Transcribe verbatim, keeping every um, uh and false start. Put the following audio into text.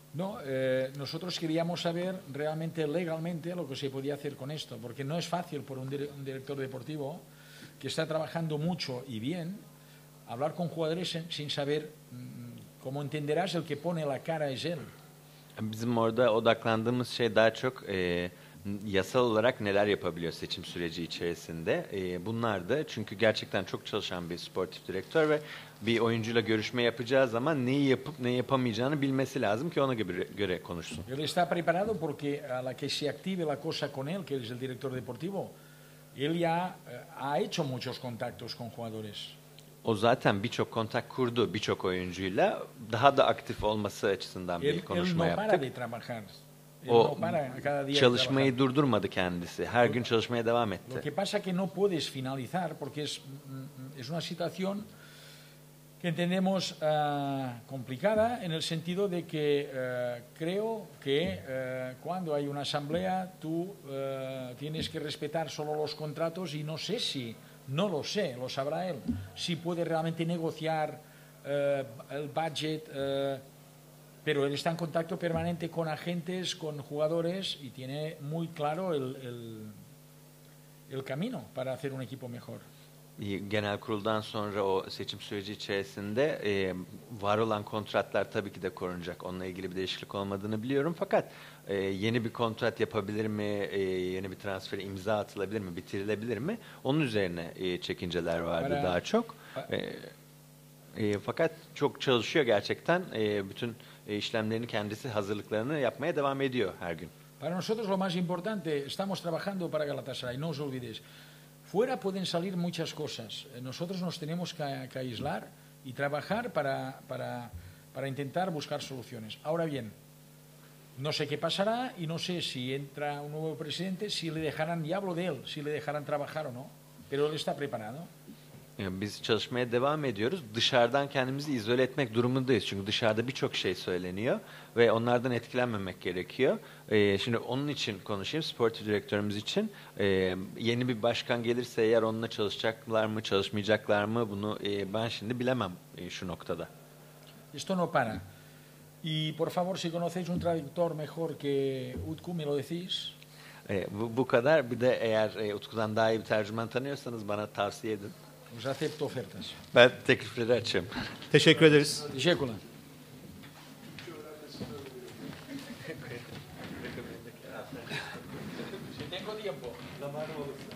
No, eh, nosotros queríamos saber realmente legalmente lo que se podía hacer con esto, porque no es fácil por un, dire un director deportivo que está trabajando mucho y bien hablar con jugadores sin, sin saber, mmm, como entenderás, el que pone la cara es él. Bizim orada odaklandığımız şey daha çok e, yasal olarak neler yapabiliyor seçim süreci içerisinde. E, bunlar da çünkü gerçekten çok çalışan bir sportif direktör ve bir oyuncuyla görüşme yapacağı zaman neyi yapıp ne yapamayacağını bilmesi lazım ki ona göre, göre konuşsun. Él está preparado porque a la que se active la cosa con él, que es el director deportivo, él ya eh, ha hecho muchos contactos con jugadores. O zaten birçok kontak kurdu birçok oyuncuyla, daha da aktif olması açısından bir Él, konuşma él no para yaptık. de trabajar. Él O no para cada día de çalışmayı trabajar. durdurmadı kendisi. Her gün çalışmaya devam Lo etti. que pasa que no puedes finalizar porque es, es una situación que entendemos uh, complicada en el sentido de que uh, creo que uh, cuando hay una asamblea tú uh, tienes que respetar solo los contratos y no sé si, no lo sé, lo sabrá él, si puede realmente negociar uh, el budget, uh, pero él está en contacto permanente con agentes, con jugadores y tiene muy claro el, el, el camino para hacer un equipo mejor. Genel kuruldan sonra o seçim süreci içerisinde e, var olan kontratlar tabii ki de korunacak. Onunla ilgili bir değişiklik olmadığını biliyorum. Fakat e, yeni bir kontrat yapabilir mi, e, yeni bir transfere imza atılabilir mi, bitirilebilir mi? Onun üzerine e, çekinceler vardı Para, daha çok. E, e, fakat çok çalışıyor gerçekten. E, bütün e, işlemlerini kendisi, hazırlıklarını yapmaya devam ediyor her gün. Para nosotros lo más importante, estamos trabajando para Galatasaray, no os olvidéis. Fuera pueden salir muchas cosas. Nosotros nos tenemos que, que aislar y trabajar para, para, para intentar buscar soluciones. Ahora bien, no sé qué pasará y no sé si entra un nuevo presidente, si le dejarán, y hablo de él, si le dejarán trabajar o no, pero él está preparado. Biz çalışmaya devam ediyoruz. Dışarıdan kendimizi izole etmek durumundayız. Çünkü dışarıda birçok şey söyleniyor ve onlardan etkilenmemek gerekiyor. Ee, şimdi onun için konuşayım, sportif direktörümüz için. Ee, yeni bir başkan gelirse eğer onunla çalışacaklar mı, çalışmayacaklar mı bunu e, ben şimdi bilemem e, şu noktada. Esto no para. Y por favor, si conocéis un traductor mejor que Utku, me lo decís. Ee, bu, bu kadar. Bir de eğer e, Utku'dan daha iyi bir tercüman tanıyorsanız bana tavsiye edin. Os acepto ofertas. Ben teklifleri açayım. Teşekkür ederiz. Teşekkürler. Tengo tiempo.